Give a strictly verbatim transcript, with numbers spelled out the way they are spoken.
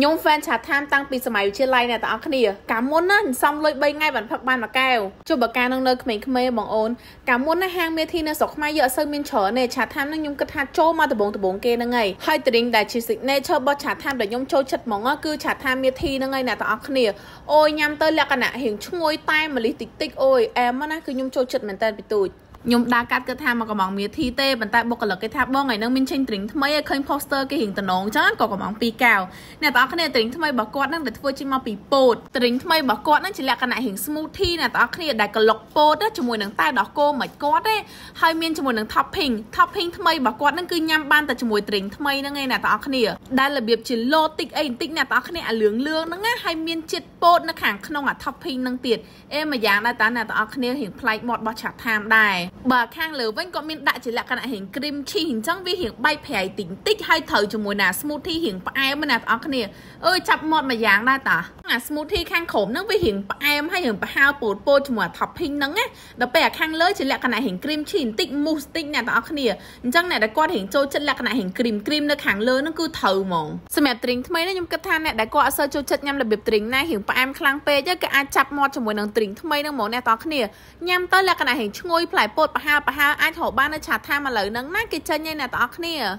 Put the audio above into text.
ញោម fan ឆាតាមតាំងពីសម័យវិទ្យាល័យអ្នកទាំងអស់គ្នាកាលមុនណាសំលុយបីថ្ងៃបានផឹកបានមួយកែវចុះបើកាលនឹងនៅក្មេងៗបងអូនកាលមុនណាហាងមេធីនៅស្រុកខ្មែរយកអត់សូវមានច្រើនទេឆាតាមនឹងខ្ញុំគិតថាចូលមកដំបងដំបងគេហ្នឹងហើយហើយត្រិងដែលជា signature របស់ឆាតាមដែលខ្ញុំចូលចិត្តហ្មងគឺឆាតាមមេធីហ្នឹងហើយអ្នកទាំងអស់គ្នាអូយញ៉ាំទៅលក្ខណៈរៀងឈ្ងុយតែម្លិះតិចតិចអូយអែមណាគឺខ្ញុំចូលចិត្តមែនតើពីទូចខ្ញុំដើរកាត់គិតថាមកកំងមេធីទេប៉ុន្តែបុគ្គលិកគេថាបងថ្ងៃហ្នឹងមានចេញទ្រីងថ្មីឲ្យឃើញ poster គេរៀងតំណងចឹងក៏កំងពីរកៅអ្នកទាំងអស់គ្នាទ្រីងថ្មីរបស់គាត់ហ្នឹងដែលធ្វើចេញមកពីពោតទ្រីងថ្មីរបស់គាត់ហ្នឹងជាលក្ខណៈរៀង smoothie អ្នកទាំងអស់គ្នាដែលក្លុកពោតជាមួយនឹងតែដោះគោមិនគាត់ទេហើយមានជាមួយនឹង topping topping ថ្មីរបស់គាត់ហ្នឹងគឺញ៉ាំបានតែជាមួយទ្រីងថ្មីហ្នឹងឯងអ្នកទាំងអស់គ្នាដែលរបៀបជាឡូតិចអីបន្តិចអ្នកទាំងអស់គ្នាអាលឿងលឿងហ្នឹងណាហើយមានជាតិពោតនៅខាងក្នុងអា topping ហ្នឹងទៀតអេមួយយ៉ាងដែរតាអ្នកទាំងអស់គ្នារៀងប្លែកមាត់របស់ឆាតាមដែរបើខាងលើវិញក៏មានដាក់ជាលក្ខណៈរៀង cream cheese អញ្ចឹងវារៀងបែកប្រៃតិចតិចហើយត្រូវជាមួយណា smoothie រៀងផ្អែមណាអ្នកទាំងអស់គ្នាអើយចាប់មាត់មួយយ៉ាងដែរតាអា smoothie ខាងក្រោមហ្នឹងវារៀងផ្អែមហើយរៀងប្រហើរពោតពោតជាមួយ topping ហ្នឹងណាដល់ពេលអាខាងលើជាលក្ខណៈរៀង cream cheese បន្តិច mousse តិចអ្នកទាំងអស់គ្នាអញ្ចឹងអ្នកដែលគាត់រៀងចូលចិត្តលក្ខណៈរៀង cream cream នៅខាងលើហ្នឹងគឺត្រូវហ្មងសម្រាប់ drink ថ្មីនេះខ្ញុំគិតថាអ្នកដែលគាត់អត់សូវចូលចិត្តញ៉ាំរបៀប drink ណារៀងផ្អែមខ្លាំងពេកក៏អាចចាប់មាត់ជាមួយនឹង drink ថ្មីហ្នឹងហ្មងអ្នកទាំងអស់គ្នាញ៉ាំទៅលក្ខណៈរៀងឈ្ងុយផ្លែពោតប្រហើរប្រហើរអាចរកបាននៅឆាតាមឥឡូវហ្នឹងណាគេចេញឯអ្នកទាំងអស់គ្នា